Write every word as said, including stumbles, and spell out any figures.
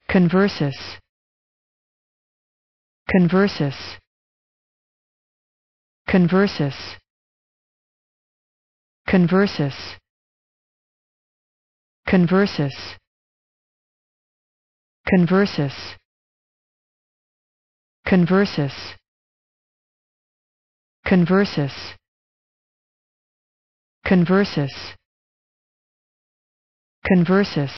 conversus, conversus, conversus, conversus, conversus, conversus, conversus, conversus, conversus, conversus,